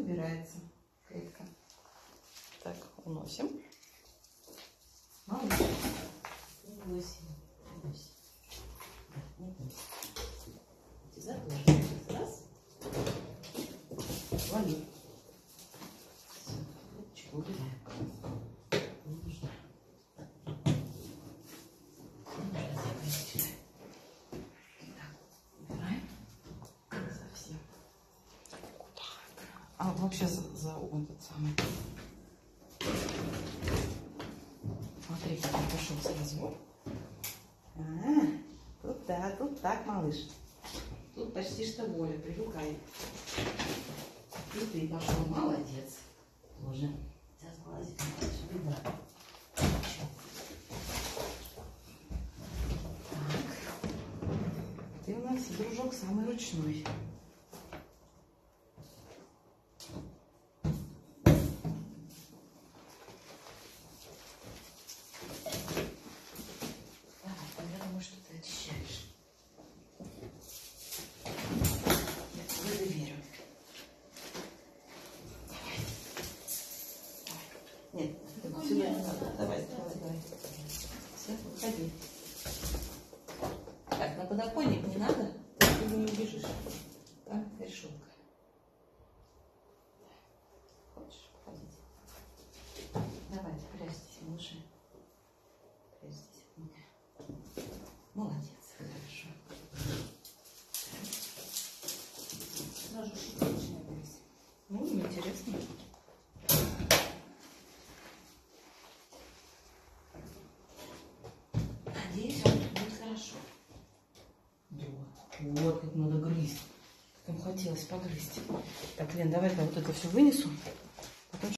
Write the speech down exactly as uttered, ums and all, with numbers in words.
убирается клетка. Так, уносим. Молодец. Не бойся. Не бойся. Не бойся. Затложим. Раз. Вали. Все. Клеточку убираем. Не нужно. Не нужно закрыть. Так, убираем. Совсем. А вообще за, за этот самый. Смотри, как он пошел сразу. А, тут да, тут так, малыш. Тут почти что воля, привыкай. И ты пошел, молодец. Тоже. Сейчас глазик, малыш, беда. Так. Ты у нас, дружок, самый ручной. Я думаю, что ты очищаешь. Я тебе доверю. Давай. Давай. Нет, Ну, сюда нет, не надо. Давай, давай, давай. Все, выходи. Так, на подоконник не надо, ты оттуда не убежишь. Там решетка. Хочешь походить? Давайте, прячьтесь, малыши. Прячьтесь от меня. Молодец, хорошо. Сразу шуточная здесь. Ну, интересно. Надеюсь, он будет хорошо. Вот, вот как надо грызть. Как им хотелось погрызть. Так, Лен, давай-ка вот это все вынесу.